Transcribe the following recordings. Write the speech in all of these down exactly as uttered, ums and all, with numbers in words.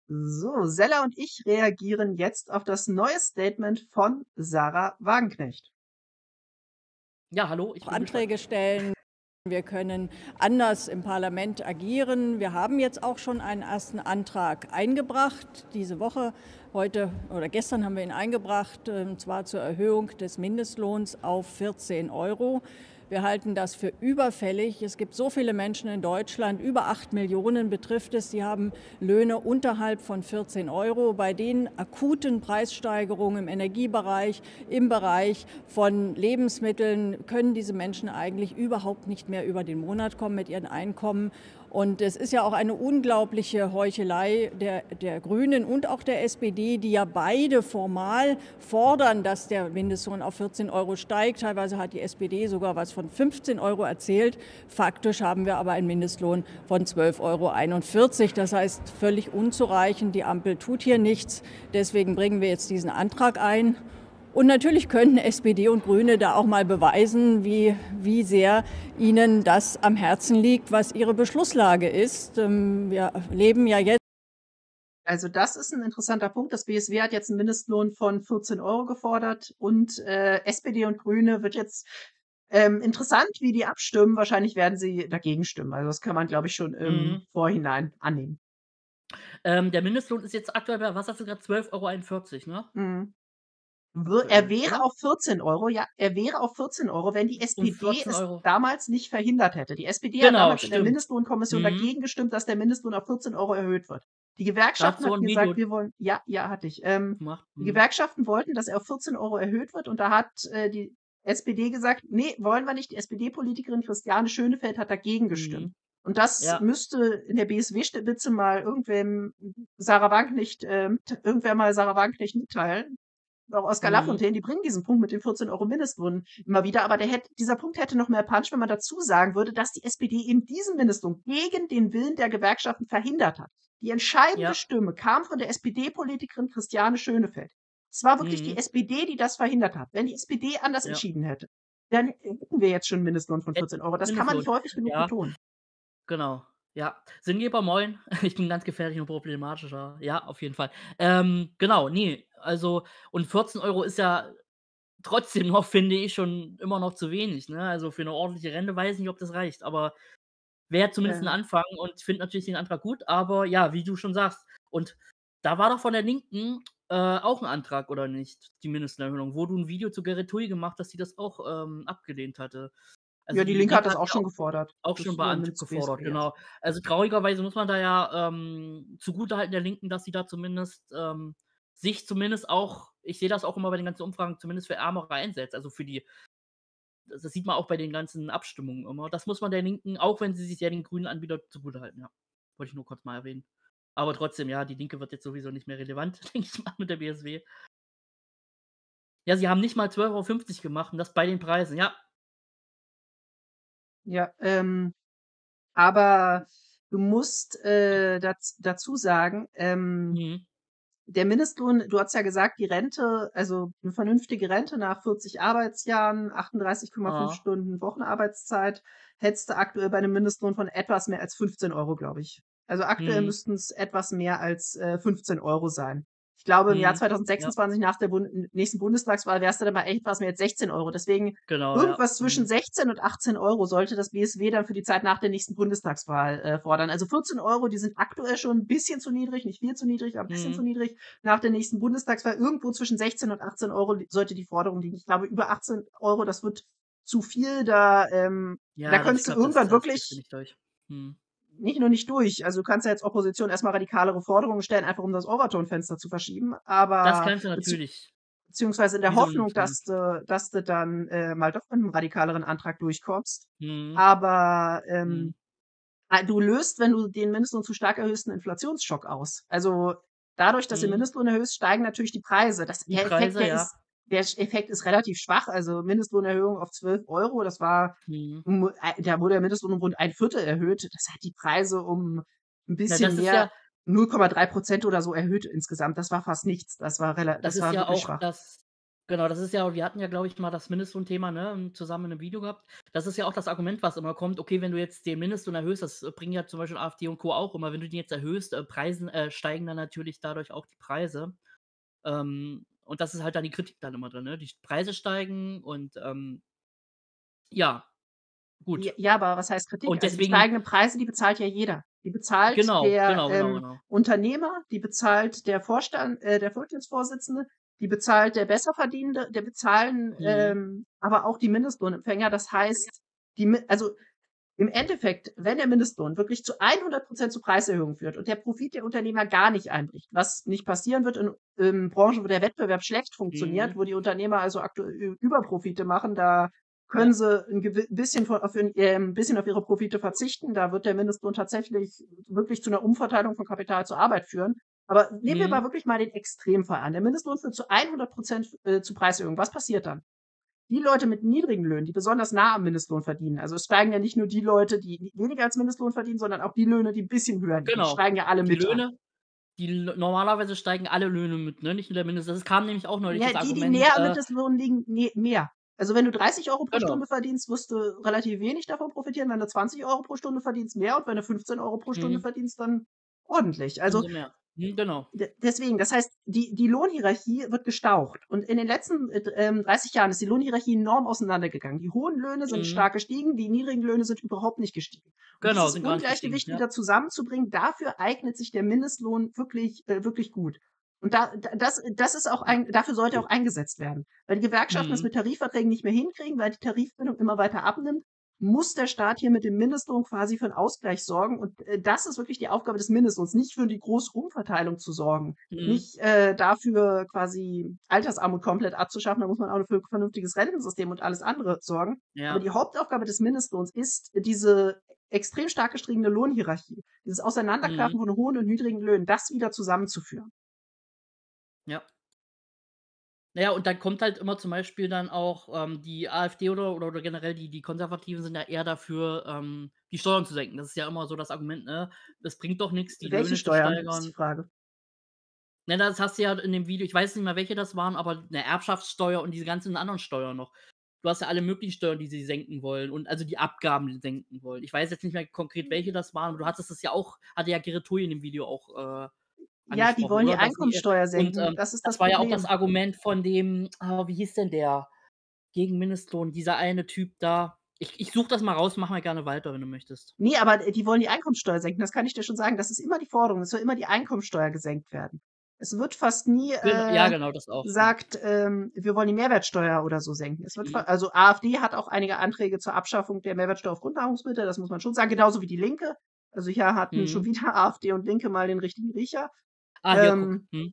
So, Sella und ich reagieren jetzt auf das neue Statement von Sarah Wagenknecht. Ja, hallo, ich auch bin gespannt. Anträge stellen. Wir können anders im Parlament agieren. Wir haben jetzt auch schon einen ersten Antrag eingebracht, diese Woche. Heute oder gestern haben wir ihn eingebracht, und zwar zur Erhöhung des Mindestlohns auf vierzehn Euro. Wir halten das für überfällig. Es gibt so viele Menschen in Deutschland, über acht Millionen betrifft es, die haben Löhne unterhalb von vierzehn Euro. Bei den akuten Preissteigerungen im Energiebereich, im Bereich von Lebensmitteln können diese Menschen eigentlich überhaupt nicht mehr über den Monat kommen mit ihren Einkommen. Und es ist ja auch eine unglaubliche Heuchelei der, der Grünen und auch der S P D, die ja beide formal fordern, dass der Mindestlohn auf vierzehn Euro steigt. Teilweise hat die S P D sogar was von fünfzehn Euro erzählt. Faktisch haben wir aber einen Mindestlohn von zwölf Euro einundvierzig. Das heißt, völlig unzureichend. Die Ampel tut hier nichts. Deswegen bringen wir jetzt diesen Antrag ein. Und natürlich könnten S P D und Grüne da auch mal beweisen, wie, wie sehr ihnen das am Herzen liegt, was ihre Beschlusslage ist. Wir leben ja jetzt. Also das ist ein interessanter Punkt. Das B S W hat jetzt einen Mindestlohn von vierzehn Euro gefordert und äh, S P D und Grüne wird jetzt ähm, interessant, wie die abstimmen. Wahrscheinlich werden sie dagegen stimmen. Also das kann man, glaube ich, schon im Mhm. Vorhinein annehmen. Ähm, der Mindestlohn ist jetzt aktuell bei, was hast du gerade, zwölf Euro einundvierzig, ne? Mhm. Wir- Er Aktuell, wäre oder? auf vierzehn Euro, ja, er wäre auf vierzehn Euro, wenn die Um S P D vierzehn es Euro. damals nicht verhindert hätte. Die S P D hat Genau, damals in der stimmt. Mindestlohnkommission Mhm. dagegen gestimmt, dass der Mindestlohn auf vierzehn Euro erhöht wird. Die Da hast Gewerkschaften du hatten ein Video gesagt, wir wollen, ja, ja, hatte ich. Ähm, gemacht. die Mhm. Gewerkschaften wollten, dass er auf vierzehn Euro erhöht wird und da hat äh, die S P D gesagt, nee, wollen wir nicht. Die S P D-Politikerin Christiane Schönefeld hat dagegen gestimmt. Mhm. Und das Ja. müsste in der B S W-Spitze mal irgendwem Sarah Wagenknecht, ähm, t- irgendwer mal Sarah Wagenknecht mitteilen, auch Oskar Mhm. Lafontaine, die bringen diesen Punkt mit dem vierzehn Euro Mindestlohn immer wieder, aber der hätte, dieser Punkt hätte noch mehr Punch, wenn man dazu sagen würde, dass die S P D eben diesen Mindestlohn gegen den Willen der Gewerkschaften verhindert hat. Die entscheidende Ja. Stimme kam von der S P D-Politikerin Christiane Schönefeld. Es war wirklich die Mhm. S P D, die das verhindert hat. Wenn die S P D anders Ja. entschieden hätte, dann hätten wir jetzt schon einen Mindestlohn von Jetzt vierzehn Euro. Das kann man Mindestlohn. nicht häufig genug Ja, betonen. genau. Ja. Sinngeber, moin. Ich bin ganz gefährlich und problematischer. Ja, auf jeden Fall. Ähm, genau, ne, also und vierzehn Euro ist ja trotzdem noch, finde ich, schon immer noch zu wenig, ne? Also, für 'ne ordentliche Rente weiß ich nicht, ob das reicht, aber wäre zumindest 'n Ja. Anfang und ich finde natürlich den Antrag gut, aber ja, wie du schon sagst und da war doch von der Linken, äh, auch 'n Antrag, oder nicht? Die Mindestlohnerhöhung, wo du 'n Video zu Gerrit Hui gemacht hast, die das auch, ähm, abgelehnt hatte. Also, Ja, die die Linke hat Linke das hat auch ja schon auch gefordert. auch Das schon bei Antrag übernimmt das B S W gefordert, jetzt. genau. Also, traurigerweise muss man da ja, ähm, zugutehalten der Linken, dass sie da zumindest, ähm, sich zumindest auch ich sehe das auch immer bei den ganzen Umfragen, zumindest für Ärmere einsetzt, also für die das das sieht man auch bei den ganzen Abstimmungen immer. Das muss man der Linken, auch wenn sie sich sehr den Grünen anbietet, zugutehalten, ja. Wollte ich nur kurz mal erwähnen. Aber trotzdem, ja, die Linke wird jetzt sowieso nicht mehr relevant, denke ich mal, mit der B S W. Ja, sie haben nicht mal zwölf Euro fünfzig gemacht und das bei den Preisen, ja. Ja, ähm, aber du musst äh, daz dazu sagen, ähm, Mhm. der Mindestlohn, du hast ja gesagt, die Rente, also eine vernünftige Rente nach vierzig Arbeitsjahren, achtunddreißig Komma fünf Ah. Stunden Wochenarbeitszeit, hättest du aktuell bei einem Mindestlohn von etwas mehr als fünfzehn Euro, glaube ich. Also aktuell Mhm. müssten es etwas mehr als äh, fünfzehn Euro sein. Ich glaube, im Jahr Mhm. Ja, zweitausendsechsundzwanzig nach der Bund nächsten Bundestagswahl wärst du dann bei etwas mehr als sechzehn Euro. Deswegen genau, ja. irgendwas zwischen Mhm. sechzehn und achtzehn Euro sollte das B S W dann für die Zeit nach der nächsten Bundestagswahl äh, fordern. Also vierzehn Euro, die sind aktuell schon ein bisschen zu niedrig, nicht viel zu niedrig, aber ein bisschen zu Mhm. niedrig. Nach der nächsten Bundestagswahl irgendwo zwischen sechzehn und achtzehn Euro li- sollte die Forderung liegen. Ich glaube, über achtzehn Euro, das wird zu viel. Da, ähm, da Ja, das ich könntest du glaube, das irgendwann das kriegst du wirklich nicht durch. Mhm. nicht nur nicht durch. Also du kannst ja als Opposition erstmal radikalere Forderungen stellen, einfach um das Overton-Fenster zu verschieben. Das Aber kannst du bezieh natürlich. beziehungsweise in der Wie so 'n Hoffnung, mhm. dass du, dass du dann äh, mal doch mit einem radikaleren Antrag durchkommst. Mhm. Aber Mhm. ähm, ah, du löst, wenn du den Mindestlohn zu stark erhöhst, 'n Inflationsschock aus. Also, dadurch, dass du den Mhm. Mindestlohn erhöhst, steigen natürlich die Preise. Das Die der Effekt, Preise, der ja. ist der Sch Effekt ist relativ schwach. Also, Mindestlohnerhöhung auf zwölf Euro, das war Mhm. mu ei da wurde der Mindestlohn um rund ein Viertel erhöht. Das hat die Preise um 'n Na, bisschen das ist mehr, ja null Komma drei Prozent oder so erhöht insgesamt. Das war fast nichts. Das war rela das das ist war ja wirklich auch schwach. das Genau, das ist ja wir hatten ja, glaube ich, mal das Mindestlohnthema, ne, ähm, zusammen in 'nem Video gehabt. Das ist ja auch das Argument, was immer kommt: „Okay, wenn du jetzt den Mindestlohn erhöhst“, das äh, bringen ja zum Beispiel AfD und Co. auch immer, wenn du den jetzt erhöhst, äh, Preisen äh, steigen dann natürlich dadurch auch die Preise. Ähm, und das ist halt dann die Kritik dann immer drin, ne? Die Preise steigen und, ähm ja, J gut. ja, aber was heißt Kritik? Und Also, die deswegen steigenden Preise, die bezahlt ja jeder. Die bezahlt genau, der, genau, genau, ähm, genau. Unternehmer, die bezahlt der Vorstand äh, der Vorstandsvorsitzende, die bezahlt der Besserverdienende, der bezahlen, Mhm. ähm, aber auch die Mindestlohnempfänger. Das heißt, die Mi also, im Endeffekt, wenn der Mindestlohn wirklich zu hundert Prozent zu Preiserhöhungen führt und der Profit der Unternehmer gar nicht einbricht, was nicht passieren wird in in Branchen, wo der Wettbewerb schlecht funktioniert, Mhm. wo die Unternehmer also aktuell Ü Überprofite machen, da Ja. können sie 'n gewi bisschen von auf ihren ähm, bisschen auf ihre Profite verzichten. Da wird der Mindestlohn tatsächlich wirklich zu 'ner Umverteilung von Kapital zur Arbeit führen. Aber nehmen wir Mhm. mal wirklich mal den Extremfall an. Der Mindestlohn führt zu hundert Prozent äh, zu Preiserhöhungen. Was passiert dann? Die Leute mit niedrigen Löhnen, die besonders nah am Mindestlohn verdienen, also es steigen ja nicht nur die Leute, die weniger als Mindestlohn verdienen, sondern auch die Löhne, die 'n bisschen höher liegen, die Genau. steigen ja alle Die mit an. Löhne die l normalerweise steigen alle Löhne mit, ne, nicht nur der Mindest das kam nämlich auch neulich Ja, das die, die Argument, näher am äh Mindestlohn liegen, ne mehr. Also, wenn du dreißig Euro pro Genau. Stunde verdienst, wirst du relativ wenig davon profitieren. Wenn du zwanzig Euro pro Stunde verdienst, mehr. Und wenn du fünfzehn Euro pro Stunde Mhm. verdienst, dann ordentlich. Also Umso mehr. Mhm, genau. d deswegen, das heißt, die die Lohnhierarchie wird gestaucht. Und in den letzten, äh, d ähm, dreißig Jahren ist die Lohnhierarchie enorm auseinandergegangen. Die hohen Löhne sind Mhm. stark gestiegen, die niedrigen Löhne sind überhaupt nicht gestiegen. Und Genau, dieses sind gar nicht gestiegen, Ungleichgewicht ja. wieder zusammenzubringen, dafür eignet sich der Mindestlohn wirklich äh, wirklich gut. Und da d das das ist auch Ja. ein dafür sollte er auch eingesetzt werden. Weil die Gewerkschaften das Mhm. mit Tarifverträgen nicht mehr hinkriegen, weil die Tarifbindung immer weiter abnimmt, muss der Staat hier mit dem Mindestlohn quasi für 'n Ausgleich sorgen. Und, äh, das ist wirklich die Aufgabe des Mindestlohns, nicht für die große Umverteilung zu sorgen, Mhm. nicht, äh, dafür quasi Altersarmut komplett abzuschaffen. Da muss man auch noch für 'n vernünftiges Rentensystem und alles andere sorgen. Aber Ja. die Hauptaufgabe des Mindestlohns ist, diese extrem stark gestiegene Lohnhierarchie, dieses Mhm. Auseinanderklaffen von hohen und niedrigen Löhnen, das wieder zusammenzuführen. Ja. Na ja, und dann kommt halt immer zum Beispiel dann auch, ähm, die AfD oder oder oder generell die die Konservativen sind ja eher dafür, ähm, die Steuern zu senken. Das ist ja immer so das Argument, ne? Das bringt doch nix, die Welche Löhne zu Steuern, ist die steigern. Frage? Ne, das hast du ja in dem Video ich weiß nicht mehr, welche das waren, aber 'ne Erbschaftssteuer und diese ganzen anderen Steuern noch. Du hast ja alle möglichen Steuern, die sie senken wollen und also die Abgaben senken wollen. Ich weiß jetzt nicht mehr konkret, welche das waren, aber du hattest es ja auch hatte ja Geritot in dem Video auch, äh, Ja, die angesprochen, wollen die oder? Dass sie äh, Einkommenssteuer und, senken. ähm, Das ist das das war ja auch das Problem. Argument von dem ah, wie hieß denn der? Gegen Mindestlohn, dieser eine Typ da. Ich ich suche das mal raus, mach mal gerne weiter, wenn du möchtest. Ne, aber, äh, die wollen die Einkommenssteuer senken. Das kann ich dir schon sagen. Das ist immer die Forderung. Es soll immer die Einkommenssteuer gesenkt werden. Es wird fast nie, Gen ja, äh, genau, das auch, ja. gesagt, ähm, wir wollen die Mehrwertsteuer oder so senken. Es wird fa Mhm. also AfD hat auch einige Anträge zur Abschaffung der Mehrwertsteuer auf Grundnahrungsmittel, das muss man schon sagen, genauso wie die Linke. Also hier hatten schon Mhm. wieder AfD und Linke mal den richtigen Riecher. Ah, hier, guck. Ähm Mhm.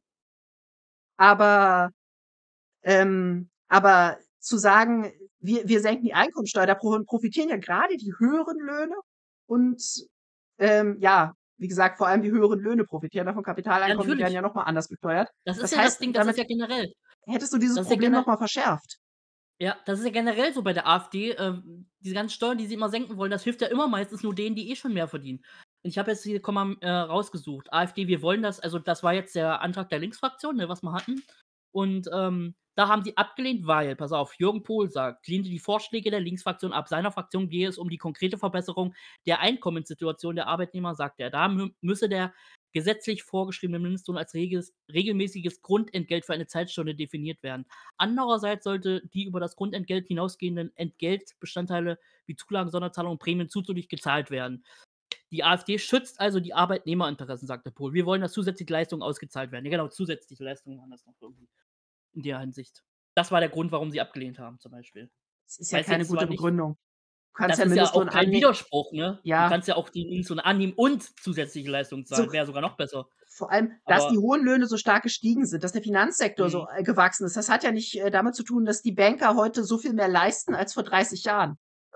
aber ähm, aber zu sagen, wir wir senken die Einkommenssteuer, da pro profitieren ja grade die höheren Löhne und, ähm, ja, wie gesagt, vor allem die höheren Löhne profitieren davon. Ja, Kapitaleinkommen, die werden natürlich. ja noch mal anders besteuert. Das ist Das ja das heißt, Ding, das ist damit ja generell hättest du dieses das ist ja Problem noch gene mal verschärft. Ja, das ist ja generell so bei der AfD. Ähm, diese ganzen Steuern, die sie immer senken wollen, das hilft ja immer meistens nur denen, die eh schon mehr verdienen. Und ich habe jetzt hier, komm mal, äh, rausgesucht. AfD, wir wollen das also das war jetzt der Antrag der Linksfraktion, ne, was wir hatten. Und, ähm, da haben sie abgelehnt, weil pass auf, Jürgen Pohl sagt, lehnte die Vorschläge der Linksfraktion ab. Seiner Fraktion gehe es um die konkrete Verbesserung der Einkommenssituation der Arbeitnehmer, sagt er. Da mü müsse der gesetzlich vorgeschriebene Mindestlohn als reges regelmäßiges Grundentgelt für eine Zeitstunde definiert werden. Andererseits sollte die über das Grundentgelt hinausgehenden Entgeltbestandteile wie Zulagen, Sonderzahlungen, Prämien zuzüglich gezahlt werden. Die AfD schützt also die Arbeitnehmerinteressen, sagte Pohl. Wir wollen, dass zusätzliche Leistungen ausgezahlt werden. Ja genau, zusätzliche Leistungen waren das noch irgendwie in der Hinsicht. Das war der Grund, warum sie abgelehnt haben, zum Beispiel. Das ist ja Weiß keine jetzt zwar gute nicht Begründung. Du kannst das ja ist ja Mindestlohn auch kein anne Widerspruch, ne? Du ja. kannst ja auch den Mindestlohn annehmen und zusätzliche Leistungen So zahlen, wäre sogar noch besser. vor allem, dass die Aber hohen Löhne so stark gestiegen sind, dass der Finanzsektor so, Mhm. äh, gewachsen ist, das hat ja nicht, äh, damit zu tun, dass die Banker heute so viel mehr leisten als vor dreißig Jahren.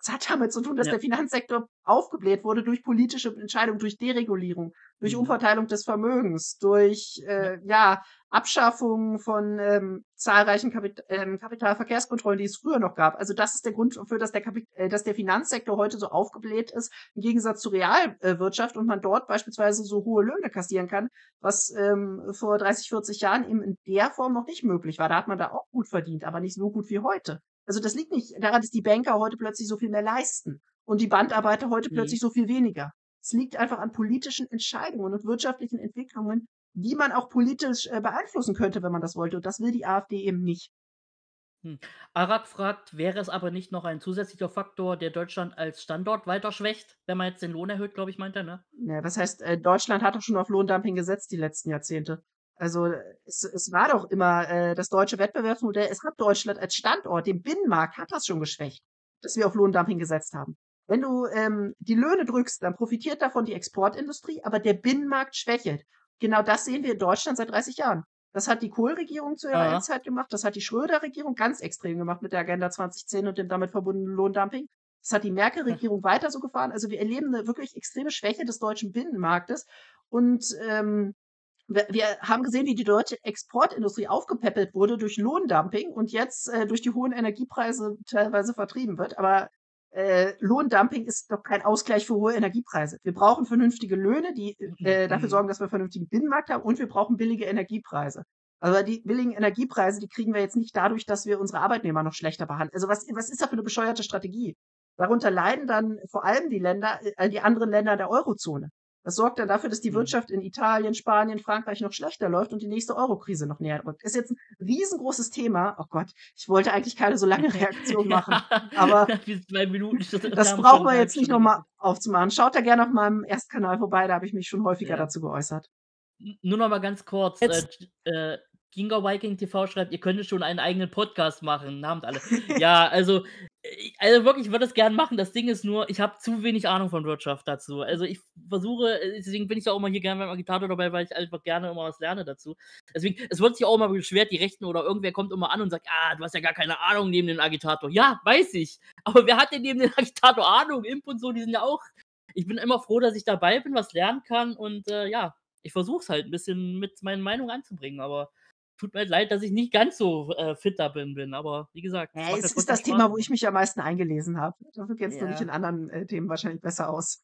Das hat damit zu tun, dass Ja. der Finanzsektor aufgebläht wurde durch politische Entscheidungen, durch Deregulierung, durch Mhm. Umverteilung des Vermögens, durch äh, ja, Abschaffung von ähm, zahlreichen Kapit ähm, Kapitalverkehrskontrollen, die es früher noch gab. Also das ist der Grund dafür, dass der, Kapit äh, dass der Finanzsektor heute so aufgebläht ist, im Gegensatz zur Realwirtschaft und man dort beispielsweise so hohe Löhne kassieren kann, was ähm, vor dreißig, vierzig Jahren eben in der Form noch nicht möglich war. Da hat man da auch gut verdient, aber nicht so gut wie heute. Also das liegt nicht daran, dass die Banker heute plötzlich so viel mehr leisten und die Bandarbeiter heute Mhm. plötzlich so viel weniger. Es liegt einfach an politischen Entscheidungen und wirtschaftlichen Entwicklungen, die man auch politisch äh, beeinflussen könnte, wenn man das wollte. Und das will die AfD eben nicht. Hm. Arad fragt, wäre es aber nicht noch ein zusätzlicher Faktor, der Deutschland als Standort weiter schwächt, wenn man jetzt den Lohn erhöht, glaube ich, meint er, ne? Ja, das heißt, äh, Deutschland hat doch schon auf Lohndumping gesetzt die letzten Jahrzehnte. Also äh, es, es war doch immer äh, das deutsche Wettbewerbsmodell. Es hat Deutschland als Standort, den Binnenmarkt hat das schon geschwächt, dass wir auf Lohndumping gesetzt haben. Wenn du ähm, die Löhne drückst, dann profitiert davon die Exportindustrie, aber der Binnenmarkt schwächelt. Genau das sehen wir in Deutschland seit dreißig Jahren. Das hat die Kohl-Regierung zu ihrer Aha. Amtszeit gemacht, das hat die Schröder-Regierung ganz extrem gemacht mit der Agenda zwanzig zehn und dem damit verbundenen Lohndumping. Das hat die Merkel-Regierung weiter so gefahren. Also wir erleben eine wirklich extreme Schwäche des deutschen Binnenmarktes. Und ähm, wir, wir haben gesehen, wie die deutsche Exportindustrie aufgepäppelt wurde durch Lohndumping und jetzt äh, durch die hohen Energiepreise teilweise vertrieben wird. Aber äh, Lohndumping ist doch kein Ausgleich für hohe Energiepreise. Wir brauchen vernünftige Löhne, die äh, dafür Mhm. sorgen, dass wir einen vernünftigen Binnenmarkt haben, und wir brauchen billige Energiepreise. Aber die billigen Energiepreise, die kriegen wir jetzt nicht dadurch, dass wir unsere Arbeitnehmer noch schlechter behandeln. Also was, was ist da für eine bescheuerte Strategie? Darunter leiden dann vor allem die Länder, äh, die anderen Länder der Eurozone. Das sorgt dann dafür, dass die Mhm. Wirtschaft in Italien, Spanien, Frankreich noch schlechter läuft und die nächste Eurokrise noch näher rückt. Ist jetzt ein riesengroßes Thema. Oh Gott, ich wollte eigentlich keine so lange Reaktion machen, aber Bis zwei Minuten. Das, das haben brauchen schon wir eine jetzt nicht Stunde nochmal aufzumachen. Schaut da gerne auf meinem Erstkanal vorbei, da habe ich mich schon häufiger Ja. dazu geäußert. N- Nur noch mal ganz kurz. Äh, Jetzt äh, Ginga Viking T V schreibt, ihr könntet schon einen eigenen Podcast machen. Abend alle. Ja, also, äh, also wirklich, ich würde es gern machen. Das Ding ist nur, ich habe zu wenig Ahnung von Wirtschaft dazu. Also ich versuche, äh, deswegen bin ich auch immer hier gerne beim Agitator dabei, weil ich einfach gerne immer was lerne dazu. Deswegen, es wird sich auch immer beschwert, die Rechten oder irgendwer kommt immer an und sagt, ah, du hast ja gar keine Ahnung neben dem Agitator. Ja, weiß ich. Aber wer hat denn neben dem Agitator Ahnung? Imp und so, die sind ja auch. Ich bin immer froh, dass ich dabei bin, was lernen kann und äh, ja, ich versuche es halt ein bisschen mit meinen Meinungen anzubringen, aber tut mir halt leid, dass ich nicht ganz so äh, fit da bin, bin. Aber wie gesagt, es Ja, macht mir es ist trotzdem das Spaß. Thema, wo ich mich am meisten eingelesen habe. Dafür kennst du dich Ja, in anderen äh, Themen wahrscheinlich besser aus.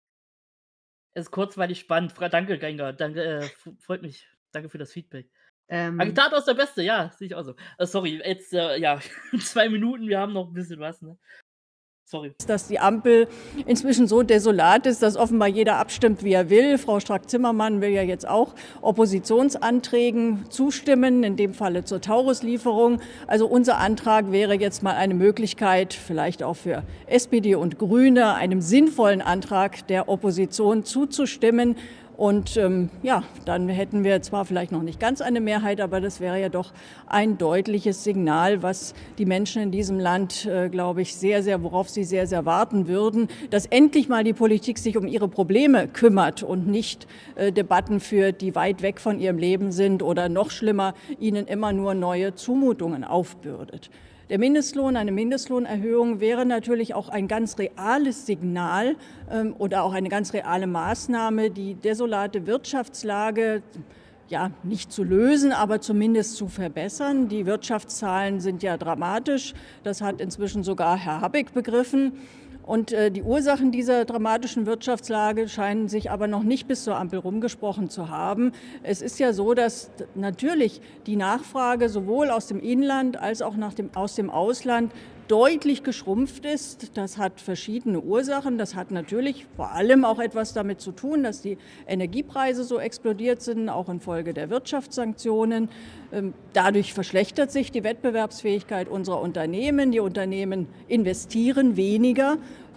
es ist kurzweilig spannend. Fra- Danke, Gengar. Danke, äh, f- freut mich. Danke für das Feedback. Ähm, Agitator ist der Beste, ja, sehe ich auch so. Äh, sorry, jetzt, äh, ja, zwei Minuten, wir haben noch ein bisschen was, ne? Sorry. dass die Ampel inzwischen so desolat ist, dass offenbar jeder abstimmt, wie er will. Frau Strack-Zimmermann will ja jetzt auch Oppositionsanträgen zustimmen, in dem Falle zur Tauruslieferung. Also unser Antrag wäre jetzt mal eine Möglichkeit, vielleicht auch für S P D und Grüne, einem sinnvollen Antrag der Opposition zuzustimmen. Und ähm, ja, dann hätten wir zwar vielleicht noch nicht ganz eine Mehrheit, aber das wäre ja doch ein deutliches Signal, was die Menschen in diesem Land, äh, glaube ich, sehr, sehr, worauf sie sehr, sehr warten würden, dass endlich mal die Politik sich um ihre Probleme kümmert und nicht äh, Debatten führt, die weit weg von ihrem Leben sind oder noch schlimmer, ihnen immer nur neue Zumutungen aufbürdet. Der Mindestlohn, eine Mindestlohnerhöhung wäre natürlich auch ein ganz reales Signal ähm, oder auch eine ganz reale Maßnahme, die desolate Wirtschaftslage ja nicht zu lösen, aber zumindest zu verbessern. Die Wirtschaftszahlen sind ja dramatisch. Das hat inzwischen sogar Herr Habeck begriffen. Und äh, die Ursachen dieser dramatischen Wirtschaftslage scheinen sich aber noch nicht bis zur Ampel rumgesprochen zu haben. Es ist ja so, dass natürlich die Nachfrage sowohl aus dem Inland als auch nach dem, aus dem Ausland deutlich geschrumpft ist. Das hat verschiedene Ursachen. Das hat natürlich vor allem auch etwas damit zu tun, dass die Energiepreise so explodiert sind, auch infolge der Wirtschaftssanktionen. Dadurch verschlechtert sich die Wettbewerbsfähigkeit unserer Unternehmen. Die Unternehmen investieren weniger.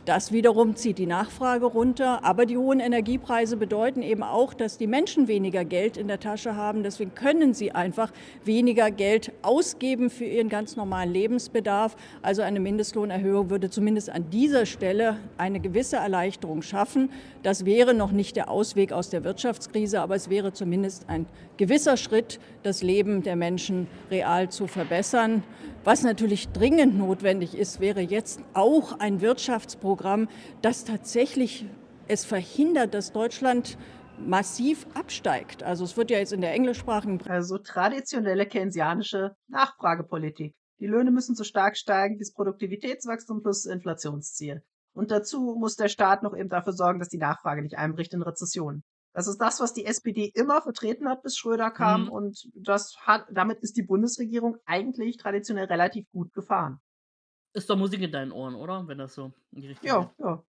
Das wiederum zieht die Nachfrage runter. Aber die hohen Energiepreise bedeuten eben auch, dass die Menschen weniger Geld in der Tasche haben. Deswegen können sie einfach weniger Geld ausgeben für ihren ganz normalen Lebensbedarf. Also eine Mindestlohnerhöhung würde zumindest an dieser Stelle eine gewisse Erleichterung schaffen. Das wäre noch nicht der Ausweg aus der Wirtschaftskrise, aber es wäre zumindest ein gewisser Schritt, das Leben der Menschen real zu verbessern. Was natürlich dringend notwendig ist, wäre jetzt auch ein Wirtschaftsprogramm, das tatsächlich es verhindert, dass Deutschland massiv absteigt. Also es wird ja jetzt in der englischsprachigen Also traditionelle keynesianische Nachfragepolitik. Die Löhne müssen so stark steigen wie das Produktivitätswachstum plus das Inflationsziel. Und dazu muss der Staat noch eben dafür sorgen, dass die Nachfrage nicht einbricht in Rezession. Das ist das, was die S P D immer vertreten hat, bis Schröder kam. Mhm. Und das hat, damit ist die Bundesregierung eigentlich traditionell relativ gut gefahren. Ist doch Musik in deinen Ohren, oder? Wenn das so in die Richtung Ja, geht. ja.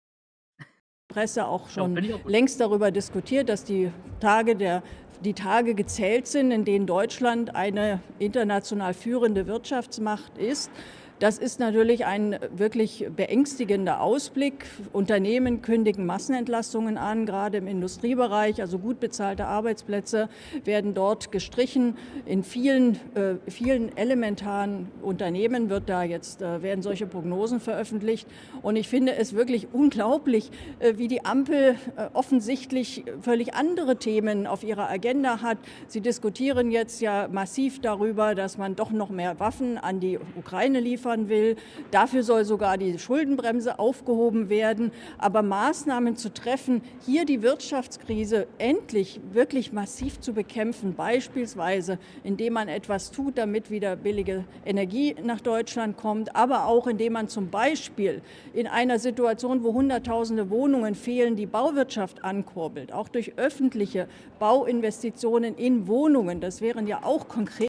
Presse auch Ja, schon finde ich auch gut. längst darüber diskutiert, dass die Tage, der, die Tage gezählt sind, in denen Deutschland eine international führende Wirtschaftsmacht ist. Das ist natürlich ein wirklich beängstigender Ausblick. Unternehmen kündigen Massenentlassungen an, gerade im Industriebereich. Also gut bezahlte Arbeitsplätze werden dort gestrichen. In vielen, äh, vielen elementaren Unternehmen wird da jetzt, äh, werden solche Prognosen veröffentlicht. Und ich finde es wirklich unglaublich, äh, wie die Ampel äh, offensichtlich völlig andere Themen auf ihrer Agenda hat. Sie diskutieren jetzt ja massiv darüber, dass man doch noch mehr Waffen an die Ukraine liefern will. Dafür soll sogar die Schuldenbremse aufgehoben werden. Aber Maßnahmen zu treffen, hier die Wirtschaftskrise endlich wirklich massiv zu bekämpfen, beispielsweise indem man etwas tut, damit wieder billige Energie nach Deutschland kommt, aber auch indem man zum Beispiel in einer Situation, wo Hunderttausende Wohnungen fehlen, die Bauwirtschaft ankurbelt, auch durch öffentliche Bauinvestitionen in Wohnungen. Das wären ja auch konkret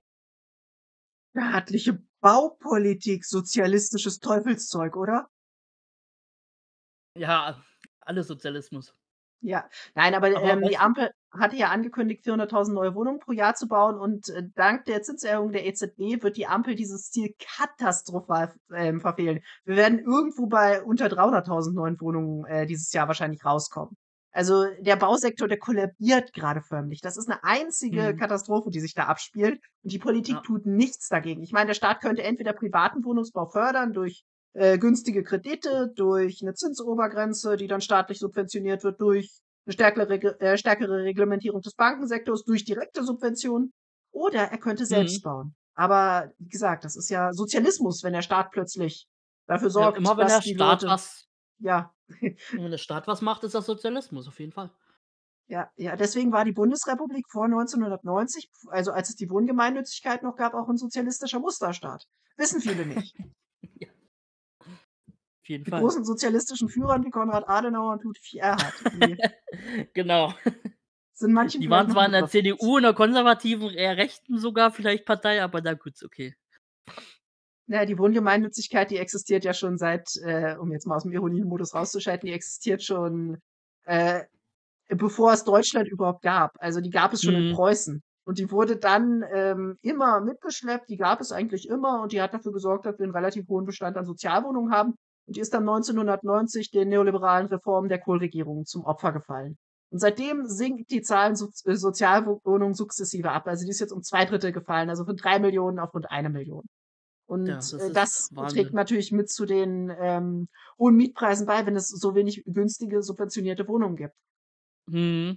Staatliche Baupolitik, sozialistisches Teufelszeug, oder? Ja, alles Sozialismus. Ja, nein, aber, Aber ähm, die weißt du Ampel hatte ja angekündigt, vierhunderttausend neue Wohnungen pro Jahr zu bauen und, äh, dank der Zinserhöhung der E Z B wird die Ampel dieses Ziel katastrophal, ähm, verfehlen. Wir werden irgendwo bei unter dreihunderttausend neuen Wohnungen, äh, dieses Jahr wahrscheinlich rauskommen. Also, der Bausektor, der kollabiert gerade förmlich. Das ist eine einzige Mhm. Katastrophe, die sich da abspielt und die Politik Ja. tut nichts dagegen. Ich meine, der Staat könnte entweder privaten Wohnungsbau fördern durch, äh, günstige Kredite, durch eine Zinsobergrenze, die dann staatlich subventioniert wird, durch eine stärkere Reg äh, stärkere Reglementierung des Bankensektors, durch direkte Subventionen, oder er könnte selbst Mhm. bauen. Aber wie gesagt, das ist ja Sozialismus, wenn der Staat plötzlich dafür Ja, sorgt, immer wenn dass der die Staat Leute was ja. wenn der Staat was macht, ist das Sozialismus, auf jeden Fall. Ja, ja, deswegen war die Bundesrepublik vor neunzehnhundertneunzig, also als es die Wohngemeinnützigkeit noch gab, auch 'n sozialistischer Musterstaat. Wissen viele nicht. Ja. Auf jeden Mit Fall. großen sozialistischen Führern wie Konrad Adenauer und Ludwig Erhard. Die Genau. sind manchen Die vielleicht waren noch zwar ein in der Begriff. C D U, in der konservativen, eher rechten sogar vielleicht Partei, aber na gut, okay. Na ja, die Wohngemeinnützigkeit, die existiert ja schon seit, äh, um jetzt mal aus'm Ironiemodus rauszuschalten, die existiert schon, äh, bevor es Deutschland überhaupt gab. Also, die gab es schon in Mhm. Preußen. Und die wurde dann, ähm, immer mitgeschleppt. Die gab es eigentlich immer und die hat dafür gesorgt, dass wir 'n relativ hohen Bestand an Sozialwohnungen haben. Und die ist dann neunzehnhundertneunzig den neoliberalen Reformen der Kohl-Regierung zum Opfer gefallen. Und seitdem sinkt die Zahl an Soz äh, Sozialwohnungen sukzessive ab. Also, die ist jetzt um zwei Drittel gefallen, also von drei Millionen auf rund eine Million. Ja, Und, das äh, ist das trägt Wahnsinn. natürlich mit zu den, ähm, hohen Mietpreisen bei, wenn es so wenig günstige, subventionierte Wohnungen gibt. Mhm.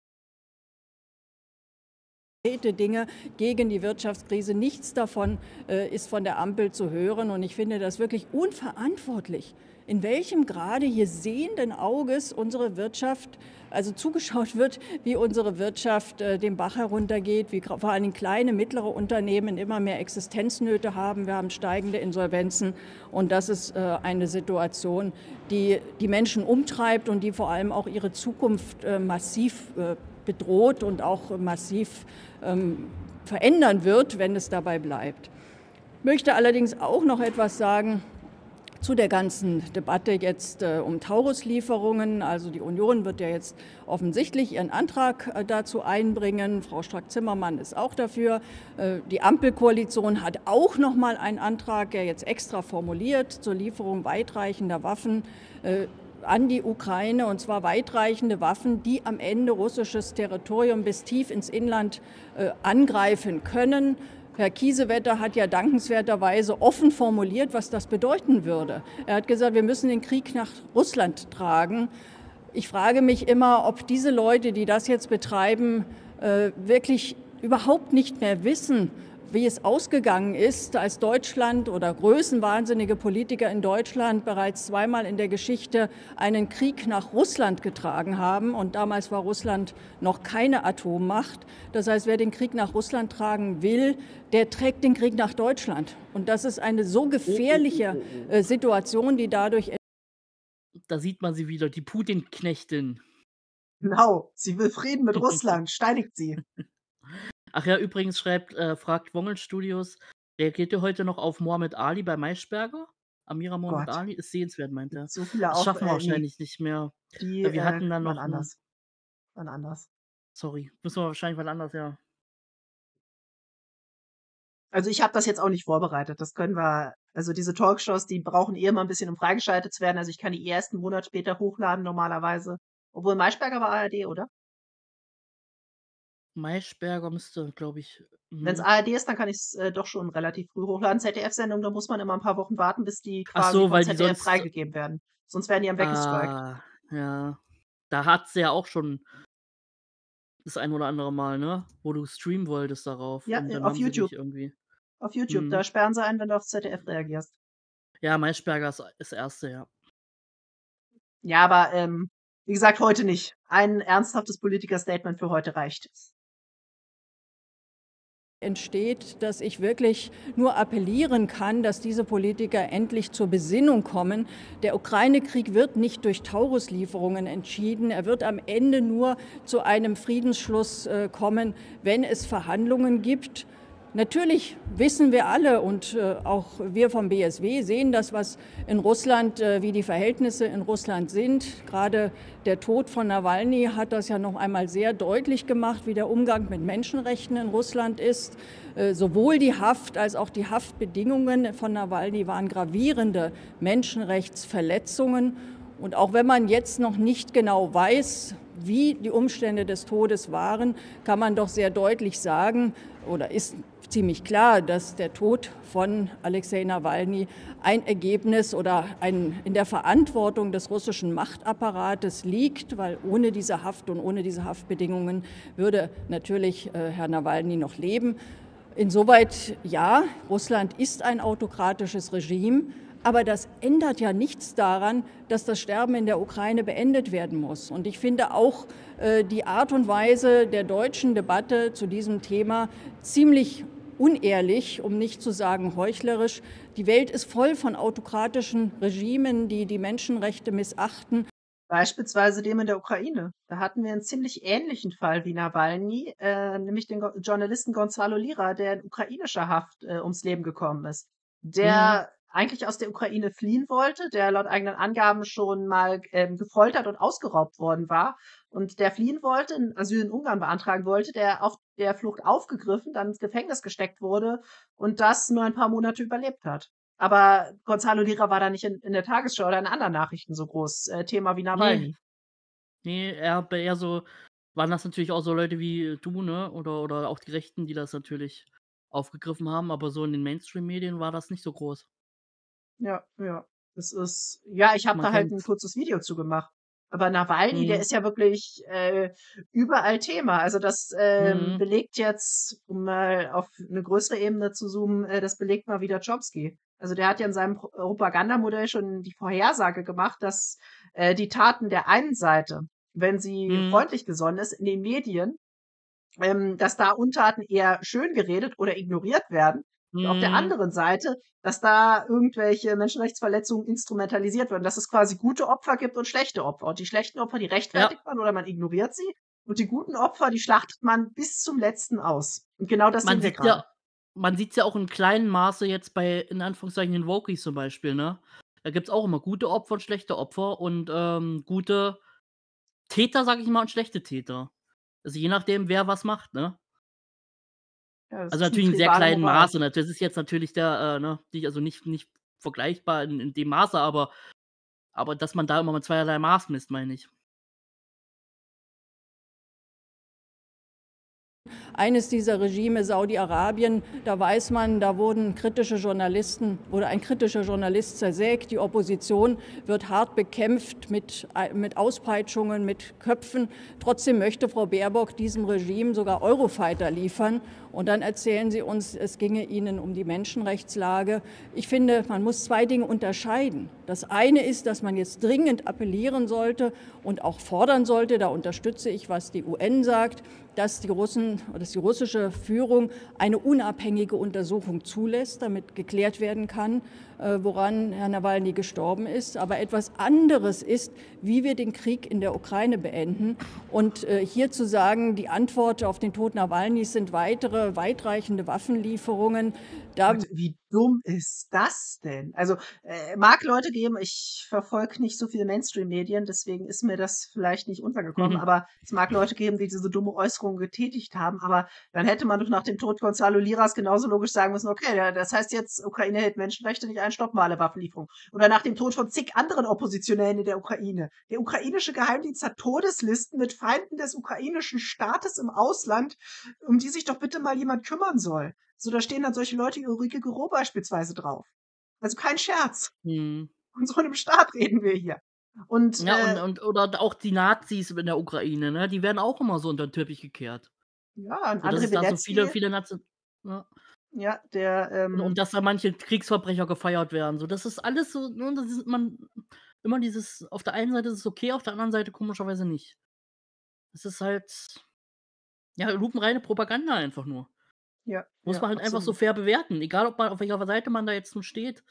Dinge gegen die Wirtschaftskrise. Nichts davon äh, ist von der Ampel zu hören. Und ich finde das wirklich unverantwortlich, in welchem Grade hier sehenden Auges unsere Wirtschaft, also zugeschaut wird, wie unsere Wirtschaft äh, den Bach heruntergeht, wie vor allem kleine, mittlere Unternehmen immer mehr Existenznöte haben. Wir haben steigende Insolvenzen und das ist äh, eine Situation, die die Menschen umtreibt und die vor allem auch ihre Zukunft äh, massiv äh, bedroht und auch massiv ähm, verändern wird, wenn es dabei bleibt. Ich möchte allerdings auch noch etwas sagen zu der ganzen Debatte jetzt äh, um Tauruslieferungen. Also die Union wird ja jetzt offensichtlich ihren Antrag äh, dazu einbringen. Frau Strack-Zimmermann ist auch dafür. Äh, die Ampelkoalition hat auch noch mal einen Antrag, der jetzt extra formuliert, zur Lieferung weitreichender Waffen äh, an die Ukraine, und zwar weitreichende Waffen, die am Ende russisches Territorium bis tief ins Inland äh, angreifen können. Herr Kiesewetter hat ja dankenswerterweise offen formuliert, was das bedeuten würde. Er hat gesagt, wir müssen den Krieg nach Russland tragen. Ich frage mich immer, ob diese Leute, die das jetzt betreiben, äh, wirklich überhaupt nicht mehr wissen, wie es ausgegangen ist, als Deutschland oder größenwahnsinnige Politiker in Deutschland bereits zweimal in der Geschichte einen Krieg nach Russland getragen haben. Und damals war Russland noch keine Atommacht. Das heißt, wer den Krieg nach Russland tragen will, der trägt den Krieg nach Deutschland. Und das ist eine so gefährliche äh, Situation, die dadurch... Da sieht man sie wieder, die Putin-Knechtin. Genau, sie will Frieden mit Russland, steinigt sie. Ach ja, übrigens schreibt, äh, fragt Wongel Studios, reagiert ihr heute noch auf Mohammed Ali bei Maischberger? Amira Mohammed Gott. Ali ist sehenswert, meint er. So viele Das auch, schaffen wir äh, nee, wahrscheinlich nicht mehr. die Ja, wir äh, hatten dann waren noch eine, anders. Waren anders. sorry, müssen wir wahrscheinlich wann anders, ja. Also ich habe das jetzt auch nicht vorbereitet. Das können wir, also diese Talkshows, die brauchen eh immer ein bisschen, um freigeschaltet zu werden. Also ich kann die erst einen Monat später hochladen normalerweise. Obwohl Maischberger war A R D, oder? Maischberger müsste, glaube ich. Wenn es Mhm. A R D ist, dann kann ich es äh, doch schon relativ früh hochladen. Z D F-Sendung, da muss man immer ein paar Wochen warten, bis die Ach quasi so, von weil die Z D F sonst. freigegeben werden. Sonst werden die am weggestrikt. Ah, ja. Da hat sie ja auch schon das ein oder andere Mal, ne? Wo du streamen wolltest darauf. Ja, Und äh, dann auf haben sie YouTube. dich irgendwie. Auf YouTube, da Mhm. sperren sie ein, wenn du auf Z D F reagierst. Ja, Maischberger ist das erste, ja. Ja, aber ähm, wie gesagt, heute nicht. Ein ernsthaftes Politiker-Statement für heute reicht. Entsteht, dass ich wirklich nur appellieren kann, dass diese Politiker endlich zur Besinnung kommen. Der Ukraine-Krieg wird nicht durch Tauruslieferungen entschieden. Er wird am Ende nur zu einem Friedensschluss äh, kommen, wenn es Verhandlungen gibt. Natürlich wissen wir alle und äh, auch wir vom B S W sehen das, was in Russland, äh, wie die Verhältnisse in Russland sind. Gerade der Tod von Nawalny hat das ja noch einmal sehr deutlich gemacht, wie der Umgang mit Menschenrechten in Russland ist. Äh, sowohl die Haft als auch die Haftbedingungen von Nawalny waren gravierende Menschenrechtsverletzungen. Und auch wenn man jetzt noch nicht genau weiß, wie die Umstände des Todes waren, kann man doch sehr deutlich sagen, oder ist ziemlich klar, dass der Tod von Alexei Nawalny ein Ergebnis oder ein, in der Verantwortung des russischen Machtapparates liegt, weil ohne diese Haft und ohne diese Haftbedingungen würde natürlich äh, Herr Nawalny noch leben. Insoweit ja, Russland ist ein autokratisches Regime. Aber das ändert ja nichts daran, dass das Sterben in der Ukraine beendet werden muss. Und ich finde auch äh, die Art und Weise der deutschen Debatte zu diesem Thema ziemlich unehrlich, um nicht zu sagen heuchlerisch. Die Welt ist voll von autokratischen Regimen, die die Menschenrechte missachten. Beispielsweise dem in der Ukraine. Da hatten wir einen ziemlich ähnlichen Fall wie Nawalny, äh, nämlich den Go Journalisten Gonzalo Lira, der in ukrainischer Haft äh, ums Leben gekommen ist. Der Mhm. eigentlich aus der Ukraine fliehen wollte, der laut eigenen Angaben schon mal ähm, gefoltert und ausgeraubt worden war und der fliehen wollte, ein Asyl in Ungarn beantragen wollte, der auf der Flucht aufgegriffen, dann ins Gefängnis gesteckt wurde und das nur ein paar Monate überlebt hat. Aber Gonzalo Lira war da nicht in, in der Tagesschau oder in anderen Nachrichten so groß äh, Thema wie Nee, Nawalny. nee, eher, eher so, waren das natürlich auch so Leute wie du, ne? Oder, oder auch die Rechten, die das natürlich aufgegriffen haben, aber so in den Mainstream-Medien war das nicht so groß. Ja, ja. Das ist, ja, ich habe Man da halt ein kennt's. kurzes Video zu gemacht. Aber Nawalny, der Mhm. ist ja wirklich äh, überall Thema. Also das ähm, Mhm. belegt jetzt, um mal auf eine größere Ebene zu zoomen, äh, das belegt mal wieder Chomsky. Also der hat ja in seinem Pro Propagandamodell schon die Vorhersage gemacht, dass äh, die Taten der einen Seite, wenn sie Mhm. freundlich gesonnen ist, in den Medien, ähm, dass da Untaten eher schön geredet oder ignoriert werden. Und auf der Mhm. anderen Seite, dass da irgendwelche Menschenrechtsverletzungen instrumentalisiert werden, dass es quasi gute Opfer gibt und schlechte Opfer. Und die schlechten Opfer, die Ja, rechtfertigt man oder man ignoriert sie. Und die guten Opfer, die schlachtet man bis zum letzten aus. Und genau das man sehen wir sieht's gerade. ja, man sieht's ja auch in kleinem Maße jetzt bei, in Anführungszeichen, den Wokies zum Beispiel, ne? Da gibt es auch immer gute Opfer und schlechte Opfer und, ähm, gute Täter, sage ich mal, und schlechte Täter. Also, je nachdem, wer was macht, ne? Ja, das Also, ist 'ne natürlich in sehr tribale kleinen Moral. Maße, ne? Das ist jetzt natürlich der, äh, ne, nicht also, nicht nicht vergleichbar in in dem Maße, aber aber dass man da immer mit zweierlei Maß misst, meine ich. Eines dieser Regime, Saudi-Arabien, da weiß man, da wurden kritische Journalisten oder ein kritischer Journalist zersägt. Die Opposition wird hart bekämpft mit, mit Auspeitschungen, mit Köpfen. Trotzdem möchte Frau Baerbock diesem Regime sogar Eurofighter liefern. Und dann erzählen sie uns, es ginge ihnen um die Menschenrechtslage. Ich finde, man muss zwei Dinge unterscheiden. Das eine ist, dass man jetzt dringend appellieren sollte und auch fordern sollte, da unterstütze ich, was die U N sagt, dass die Russen, dass die russische Führung eine unabhängige Untersuchung zulässt, damit geklärt werden kann, woran Herr Nawalny gestorben ist. Aber etwas anderes ist, wie wir den Krieg in der Ukraine beenden. Und hier zu sagen, die Antwort auf den Tod Nawalnys sind weitere weitreichende Waffenlieferungen. Da Gott, wie dumm ist das denn? Also, äh, mag Leute geben, ich verfolge nicht so viele Mainstream-Medien, deswegen ist mir das vielleicht nicht untergekommen, Mhm. aber es mag Leute geben, die diese dumme Äußerung getätigt haben, aber dann hätte man doch nach dem Tod Gonzalo Liras genauso logisch sagen müssen, okay, ja, das heißt jetzt, Ukraine hält Menschenrechte nicht ein, stoppen wir alle Waffenlieferungen. Oder nach dem Tod von zig anderen Oppositionellen in der Ukraine. Der ukrainische Geheimdienst hat Todeslisten mit Feinden des ukrainischen Staates im Ausland, um die sich doch bitte mal jemand kümmern soll. So, da stehen dann solche Leute wie Ulrike Gero beispielsweise drauf. Also kein Scherz. Mhm. Von so einem Staat reden wir hier. Und, Ja, und äh und oder auch die Nazis in der Ukraine, ne? Die werden auch immer so unter 'n Teppich gekehrt. Ja, und So, dass Andrej es da so viele Welensky viele Nazi ja. Ja, der, Und und ähm dass da manche Kriegsverbrecher gefeiert werden. So, das ist alles so, ne, das ist man immer dieses auf der einen Seite ist es okay, auf der anderen Seite komischerweise nicht. Es ist halt, ja, lupenreine Propaganda einfach nur. Ja, Muss ja, man halt einfach so absolut. fair bewerten, egal ob man auf welcher Seite man da jetzt nun steht.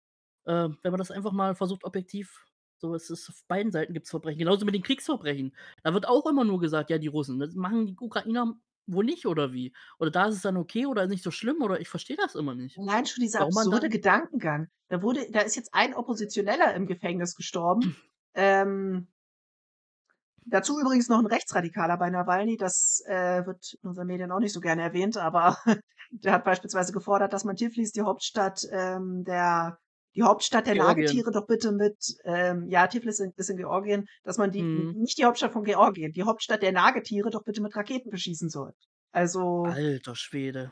Äh, wenn man das einfach mal versucht, objektiv so, es ist auf beiden Seiten gibt's Verbrechen. Genauso mit den Kriegsverbrechen. Da wird auch immer nur gesagt: „Ja, die Russen.“ Das machen die Ukrainer wohl nicht oder wie? Oder da ist es dann okay oder nicht so schlimm oder ich verstehe das immer nicht. Allein schon dieser Warum man absurde dann Gedankengang. Da wurde da ist jetzt ein Oppositioneller im Gefängnis gestorben. Ähm dazu übrigens noch 'n Rechtsradikaler bei Nawalny. Das, äh, wird in unseren Medien auch nicht so gerne erwähnt, aber der hat beispielsweise gefordert, dass man Tiflis, die Hauptstadt, ähm, der die Hauptstadt der Georgien. Nagetiere doch bitte mit, ähm ja, Tiflis in ist in Georgien, dass man die n Mhm. nicht die Hauptstadt von Georgien, die Hauptstadt der Nagetiere doch bitte mit Raketen beschießen soll. Also Alter Schwede.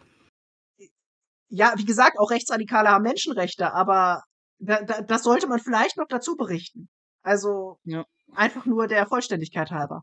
Ja, wie gesagt, auch Rechtsradikale haben Menschenrechte, aber da da das sollte man vielleicht noch dazu berichten. Also, Ja. einfach nur der Vollständigkeit halber.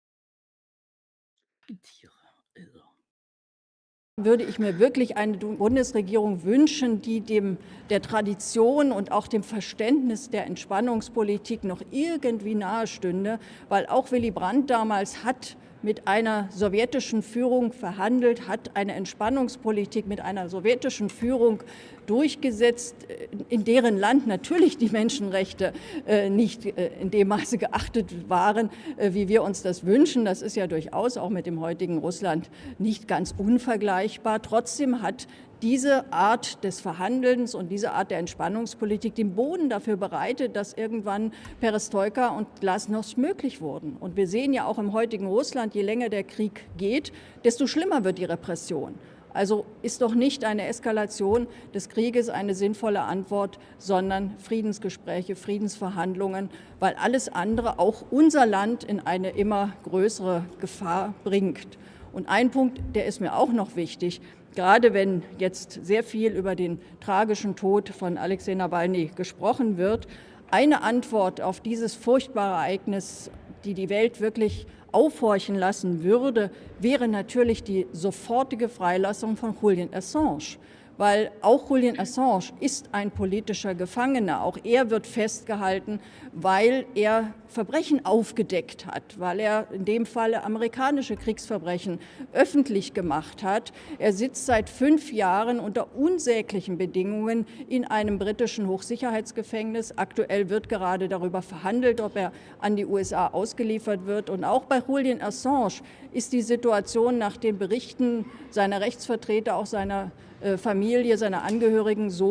Die Tiere, also. Würde ich mir wirklich eine du Bundesregierung wünschen, die dem der Tradition und auch dem Verständnis der Entspannungspolitik noch irgendwie nahestünde, weil auch Willy Brandt damals hat mit einer sowjetischen Führung verhandelt, hat eine Entspannungspolitik mit einer sowjetischen Führung durchgesetzt, in deren Land natürlich die Menschenrechte äh, nicht äh, in dem Maße geachtet waren, äh, wie wir uns das wünschen. Das ist ja durchaus auch mit dem heutigen Russland nicht ganz unvergleichbar. Trotzdem hat diese Art des Verhandelns und diese Art der Entspannungspolitik den Boden dafür bereitet, dass irgendwann Perestroika und Glasnost möglich wurden. Und wir sehen ja auch im heutigen Russland, je länger der Krieg geht, desto schlimmer wird die Repression. Also ist doch nicht eine Eskalation des Krieges eine sinnvolle Antwort, sondern Friedensgespräche, Friedensverhandlungen, weil alles andere auch unser Land in eine immer größere Gefahr bringt. Und ein Punkt, der ist mir auch noch wichtig, gerade wenn jetzt sehr viel über den tragischen Tod von Alexei Nawalny gesprochen wird. Eine Antwort auf dieses furchtbare Ereignis, die die Welt wirklich aufhorchen lassen würde, wäre natürlich die sofortige Freilassung von Julian Assange. Weil auch Julian Assange ist ein politischer Gefangener. Auch er wird festgehalten, weil er Verbrechen aufgedeckt hat, weil er in dem Falle amerikanische Kriegsverbrechen öffentlich gemacht hat. Er sitzt seit fünf Jahren unter unsäglichen Bedingungen in einem britischen Hochsicherheitsgefängnis. Aktuell wird gerade darüber verhandelt, ob er an die U S A ausgeliefert wird. Und auch bei Julian Assange ist die Situation nach den Berichten seiner Rechtsvertreter, auch seiner Familie, seiner Angehörigen so,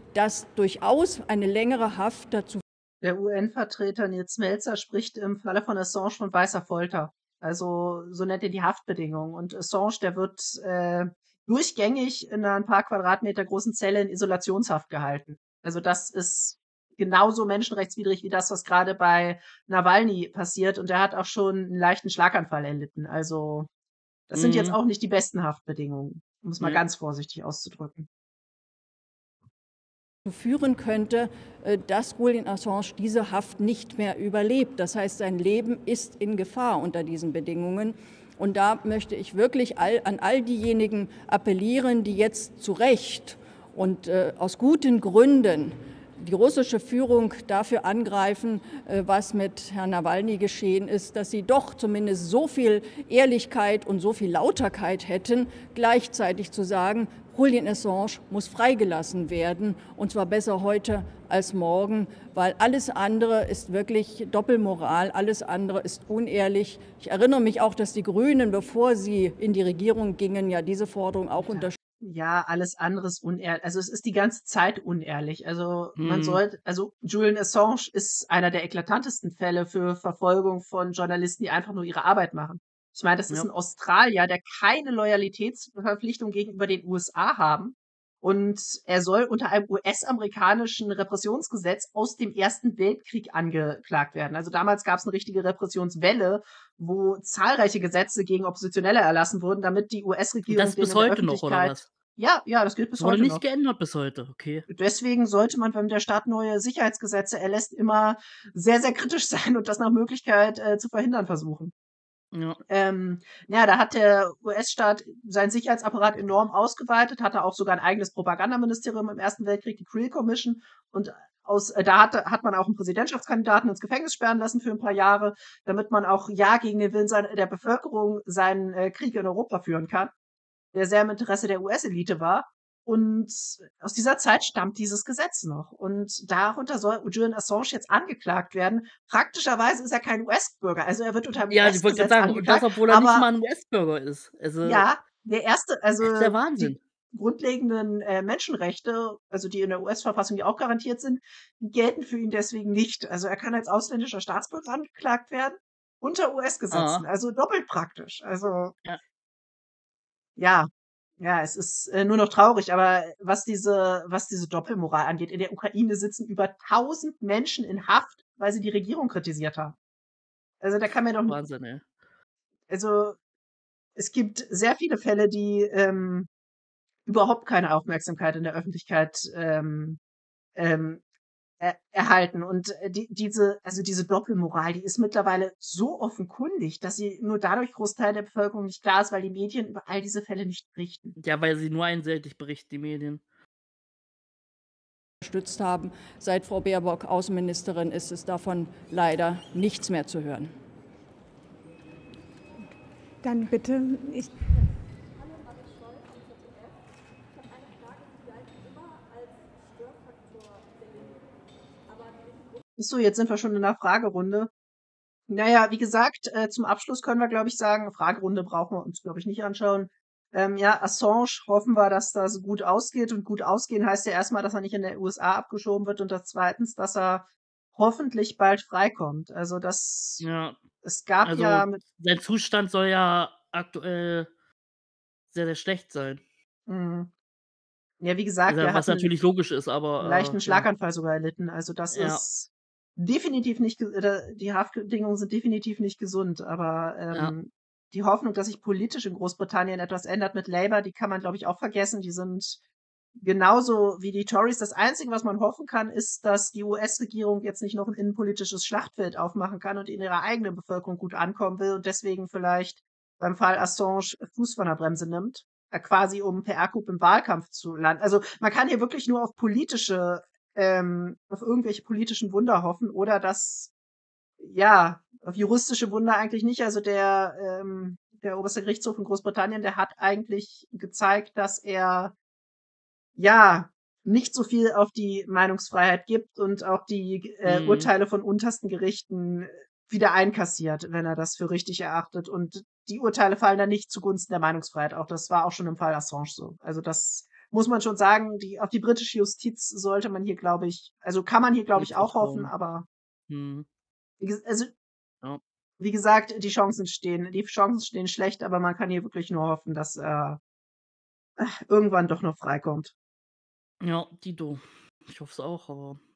dass durchaus eine längere Haft dazu Der U N-Vertreter Nils Melzer spricht im Falle von Assange von weißer Folter. Also so nennt er die Haftbedingungen. Und Assange, der wird äh, durchgängig in einer ein paar Quadratmeter großen Zelle in Isolationshaft gehalten. Also das ist genauso menschenrechtswidrig wie das, was gerade bei Nawalny passiert. Und er hat auch schon einen leichten Schlaganfall erlitten. Also das sind jetzt Mhm. auch nicht die besten Haftbedingungen, um es mal Nee. ganz vorsichtig auszudrücken. führen könnte, äh, dass Julian Assange diese Haft nicht mehr überlebt. Das heißt, sein Leben ist in Gefahr unter diesen Bedingungen. Und da möchte ich wirklich all, an all diejenigen appellieren, die jetzt zu Recht und äh, aus guten Gründen die russische Führung dafür angreifen, äh, was mit Herrn Nawalny geschehen ist, dass sie doch zumindest so viel Ehrlichkeit und so viel Lauterkeit hätten, gleichzeitig zu sagen, Julian Assange muss freigelassen werden, und zwar besser heute als morgen, weil alles andere ist wirklich Doppelmoral, alles andere ist unehrlich. Ich erinnere mich auch, dass die Grünen, bevor sie in die Regierung gingen, ja diese Forderung auch unterstützten. Ja, alles andere ist unehrlich. Also es ist die ganze Zeit unehrlich. Also man Mhm. sollte, also Julian Assange ist einer der eklatantesten Fälle für Verfolgung von Journalisten, die einfach nur ihre Arbeit machen. Ich meine, das ist Ja. ein Australier, der keine Loyalitätsverpflichtung gegenüber den U S A haben. Und er soll unter einem U S-amerikanischen Repressionsgesetz aus dem Ersten Weltkrieg angeklagt werden. Also damals gab es eine richtige Repressionswelle, wo zahlreiche Gesetze gegen Oppositionelle erlassen wurden, damit die Und U S-Regierung das den bis in der heute noch, oder Öffentlichkeit was? ja, ja, das gilt bis Das wurde heute nicht noch. geändert bis heute, okay. Deswegen sollte man, wenn der Staat neue Sicherheitsgesetze erlässt, immer sehr, sehr kritisch sein und das nach Möglichkeit äh, zu verhindern versuchen. Ja. Ähm, ja, da hat der U S-Staat seinen Sicherheitsapparat enorm ausgeweitet, hatte auch sogar ein eigenes Propagandaministerium im Ersten Weltkrieg, die Creel Commission. Und aus, äh, da hat, hat man auch einen Präsidentschaftskandidaten ins Gefängnis sperren lassen für ein paar Jahre, damit man auch ja gegen den Willen seiner, der Bevölkerung seinen äh, Krieg in Europa führen kann, der sehr im Interesse der U S-Elite war. Und aus dieser Zeit stammt dieses Gesetz noch. Und darunter soll Julian Assange jetzt angeklagt werden. Praktischerweise ist er kein U S-Bürger. Also er wird unter dem Ja, ich wollte gerade U S-Gesetz sagen, und das, angeklagt. obwohl er nicht Aber mal ein U S-Bürger ist. Also, ja, der erste, also das ist der die Wahnsinn. grundlegenden äh, Menschenrechte, also die in der U S-Verfassung ja auch garantiert sind, die gelten für ihn deswegen nicht. Also er kann als ausländischer Staatsbürger angeklagt werden unter U S-Gesetzen. Ah, Also doppelt praktisch. Also ja. ja, ja, es ist äh, nur noch traurig, aber was diese, was diese Doppelmoral angeht, in der Ukraine sitzen über tausend Menschen in Haft, weil sie die Regierung kritisiert haben. Also da kann man doch, Wahnsinn, ey. also es gibt sehr viele Fälle, die ähm, überhaupt keine Aufmerksamkeit in der Öffentlichkeit ähm, ähm, er, erhalten. Und äh, die, diese, also diese Doppelmoral, die ist mittlerweile so offenkundig, dass sie nur dadurch Großteil der Bevölkerung nicht klar ist, weil die Medien über all diese Fälle nicht berichten. Ja, weil sie nur einseitig berichten, die Medien. Unterstützt haben. Seit Frau Baerbock Außenministerin ist es davon leider nichts mehr zu hören. Dann bitte, ich. So, jetzt sind wir schon in der Fragerunde. Naja, wie gesagt, äh, zum Abschluss können wir, glaube ich, sagen, Fragerunde brauchen wir uns, glaube ich, nicht anschauen. Ähm, ja, Assange hoffen wir, dass das gut ausgeht. Und gut ausgehen heißt ja erstmal, dass er nicht in der U S A abgeschoben wird und das zweitens, dass er hoffentlich bald freikommt. Also das, Ja, es gab also ja mit, sein Zustand soll ja aktuell sehr, sehr schlecht sein. mh, ja, wie gesagt, Also, er was hat einen natürlich logisch ist, einen aber leichten äh, ja. Schlaganfall sogar erlitten. Also das Ja, ist definitiv nicht, ge- äh, die Haftbedingungen sind definitiv nicht gesund, aber ja. ähm, die Hoffnung, dass sich politisch in Großbritannien etwas ändert mit Labour, die kann man, glaube ich, auch vergessen. Die sind genauso wie die Tories. Das Einzige, was man hoffen kann, ist, dass die U S-Regierung jetzt nicht noch ein innenpolitisches Schlachtfeld aufmachen kann und in ihrer eigenen Bevölkerung gut ankommen will und deswegen vielleicht beim Fall Assange Fuß von der Bremse nimmt, äh, quasi um P R-Coup im Wahlkampf zu landen. Also man kann hier wirklich nur auf politische, ähm, auf irgendwelche politischen Wunder hoffen oder dass, ja, auf juristische Wunder eigentlich nicht. Also der, ähm, der oberste Gerichtshof in Großbritannien, der hat eigentlich gezeigt, dass er ja, nicht so viel auf die Meinungsfreiheit gibt und auch die äh, Mhm. Urteile von untersten Gerichten wieder einkassiert, wenn er das für richtig erachtet. Und die Urteile fallen dann nicht zugunsten der Meinungsfreiheit. Auch das war auch schon im Fall Assange so. Also das muss man schon sagen, die auf die britische Justiz sollte man hier, glaube ich also, kann man hier, glaube Nicht ich, auch hoffen, vertrauen. aber Mhm. wie ges also Ja. wie gesagt, die Chancen stehen die Chancen stehen schlecht, aber man kann hier wirklich nur hoffen, dass er irgendwann doch noch freikommt. Ja, dito. Ich hoffe es auch, aber